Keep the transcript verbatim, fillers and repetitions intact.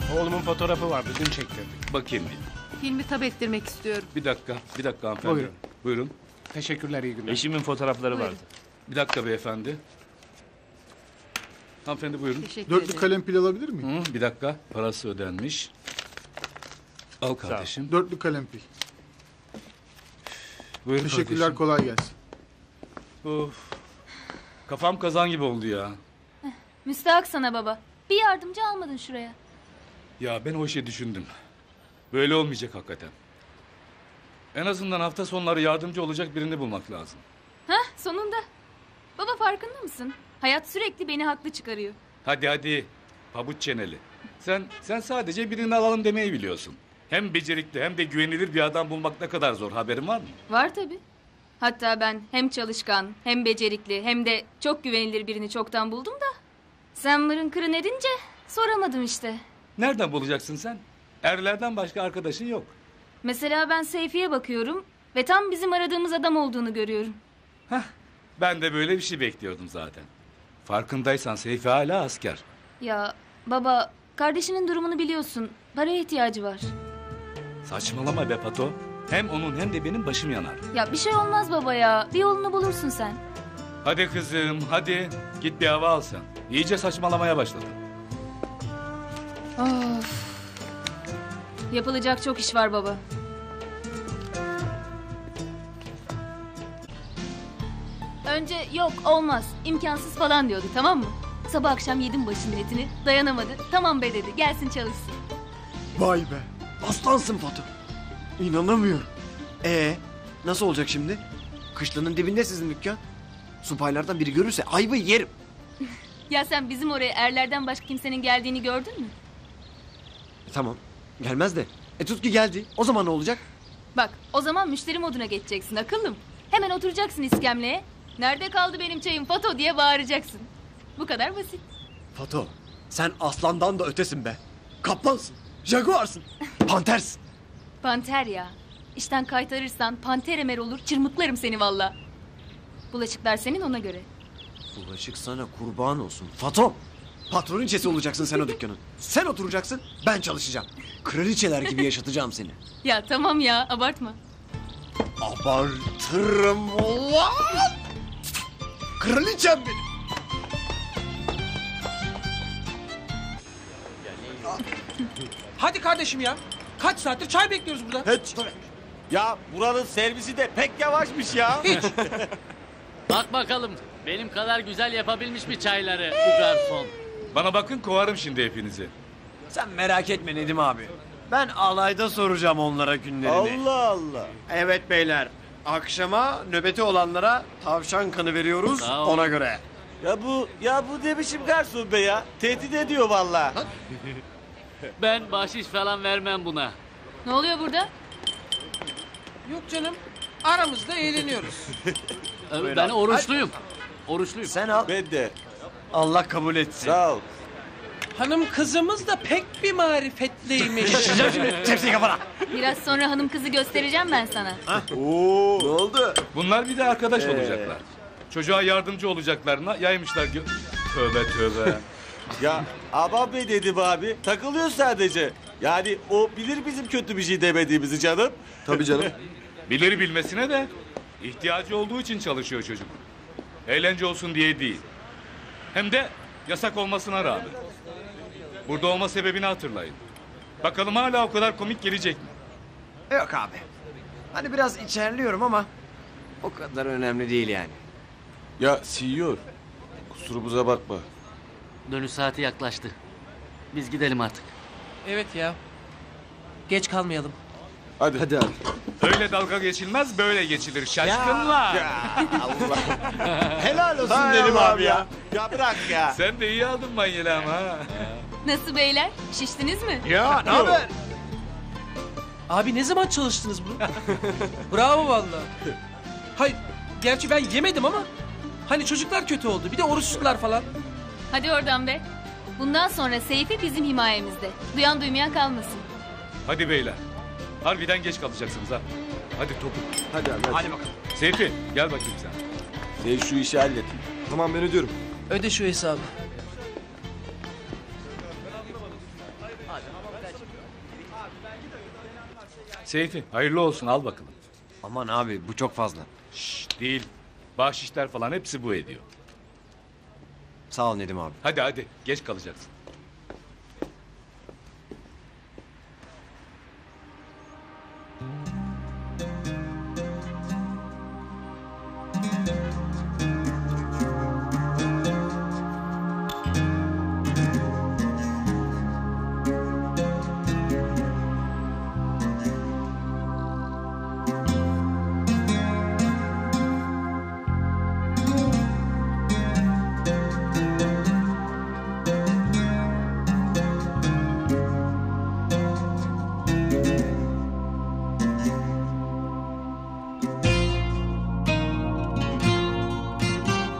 Oğlumun fotoğrafı vardı, dün çektirdik. Bakayım bir. Filmi tab ettirmek istiyorum. Bir dakika, bir dakika hanımefendi. Buyurun. Buyurun. Teşekkürler, iyi günler. Eşimin fotoğrafları Buyurun. vardı. Bir dakika beyefendi. Hanımefendi buyurun. Teşekkür Dörtlü ederim. kalem pil alabilir miyim? Hı, bir dakika, parası ödenmiş. Al kardeşim. Dörtlü kalem pil. Buyur Teşekkürler, kardeşim. kolay gelsin. Of. Kafam kazan gibi oldu ya. Müstahak sana baba. Bir yardımcı almadın şuraya. Ya ben o işi düşündüm. Böyle olmayacak hakikaten. En azından hafta sonları yardımcı olacak birini bulmak lazım. Hah sonunda. Baba farkında mısın? Hayat sürekli beni haklı çıkarıyor. Hadi hadi. Pabuç çeneli. Sen sen sadece birini alalım demeyi biliyorsun. Hem becerikli hem de güvenilir bir adam bulmak ne kadar zor, haberin var mı? Var tabii. Hatta ben hem çalışkan hem becerikli hem de çok güvenilir birini çoktan buldum da. Sen mırın kırın edince soramadım işte. Nereden bulacaksın sen? Erlerden başka arkadaşın yok. Mesela ben Seyfi'ye bakıyorum ve tam bizim aradığımız adam olduğunu görüyorum. Hah, ben de böyle bir şey bekliyordum zaten. Farkındaysan Seyfi hala asker. Ya baba, kardeşinin durumunu biliyorsun. Paraya ihtiyacı var. Saçmalama be Pato. Hem onun hem de benim başım yanar. Ya bir şey olmaz baba ya. Bir yolunu bulursun sen. Hadi kızım hadi. Git bir hava al sen. İyice saçmalamaya başladın. Of. Yapılacak çok iş var baba. Önce yok olmaz, imkansız falan diyordu, tamam mı? Sabah akşam yedim başının etini, dayanamadı. Tamam be dedi, gelsin çalışsın. Vay be. Aslansın Fatu. İnanamıyorum. Ee, nasıl olacak şimdi? Kışlanın dibinde sizin dükkan. Subaylardan biri görürse ayvı yerim. Ya sen bizim oraya erlerden başka kimsenin geldiğini gördün mü? E, tamam. Gelmez de. E tut ki geldi. O zaman ne olacak? Bak, o zaman müşteri moduna geçeceksin akıllım. Hemen oturacaksın iskemleye. Nerede kaldı benim çayım Fato diye bağıracaksın. Bu kadar basit. Fatu, sen aslandan da ötesin be. Kaplansın. Jaguarsın. Pantersin. Panter ya. İşten kaytarırsan panter emer olur, çırmıklarım seni valla. Bulaşıklar senin, ona göre. Bulaşık sana kurban olsun. Fato, patroniçesi olacaksın sen o dükkanın. Sen oturacaksın, ben çalışacağım. Kraliçeler gibi yaşatacağım seni. Ya tamam ya, abartma. Abartırım ulan! Kraliçem benim. Hadi kardeşim ya. Kaç saattir çay bekliyoruz burada. Hiç. Ya buranın servisi de pek yavaşmış ya. Hiç. Bak bakalım benim kadar güzel yapabilmiş mi çayları bu garson? Bana bakın kovarım şimdi hepinizi. Sen merak etme Nedim abi. Ben alayda soracağım onlara günlerini. Allah Allah. Evet beyler. Akşama nöbeti olanlara tavşan kanı veriyoruz Sağ ol. ona göre. Ya bu ya bu ne biçim garson be ya? Tehdit ediyor vallahi. Ben bahşiş falan vermem buna. Ne oluyor burada? Yok canım. Aramızda eğleniyoruz. Ee, Ben oruçluyum. Oruçluyum. Sen al. Ben de. Allah kabul etsin. Sağ ol. Hanım kızımız da pek bir marifetliymiş. Tepsi kafana. Biraz sonra hanım kızı göstereceğim ben sana. Oo. Ne oldu? Bunlar bir de arkadaş Ee. olacaklar. Çocuğa yardımcı olacaklarına yaymışlar. gö- Tövbe tövbe. Ya Aman Bey dedim abi. Takılıyor sadece. Yani o bilir bizim kötü bir şey demediğimizi canım. Tabii canım. Bilir bilmesine de ihtiyacı olduğu için çalışıyor çocuk. Eğlence olsun diye değil. Hem de yasak olmasına rağmen. Burada olma sebebini hatırlayın. Bakalım hala o kadar komik gelecek mi? Yok abi. Hani biraz içerliyorum ama o kadar önemli değil yani. Ya senior. Kusurumuza bakma. Dönüş saati yaklaştı. Biz gidelim artık. Evet ya. Geç kalmayalım. Hadi. Hadi abi. Öyle dalga geçilmez, böyle geçilir şaşkınlar. Helal olsun dedim abi ya. Ya bırak ya. Sen de iyi aldın manyeli ama ha. Nasıl beyler? Şiştiniz mi? Ya ne haber? Abi ne zaman çalıştınız bunu? Bravo vallahi. Hayır, gerçi ben yemedim ama hani çocuklar kötü oldu. Bir de oruçlular falan. Hadi oradan be. Bundan sonra Seyfi bizim himayemizde. Duyan duymayan kalmasın. Hadi beyler. Harbiden geç kalacaksınız ha. Hadi topuk. Hadi abi. Hadi bakalım. Seyfi gel bakayım sen. Sen şu işi hallet. Tamam ben ödüyorum. Öde şu hesabı. Seyfi hayırlı olsun al bakalım. Aman abi bu çok fazla. Şşş değil. Bahşişler falan hepsi bu ediyor. Sağ ol Nedim abi. Hadi hadi geç kalacaksın.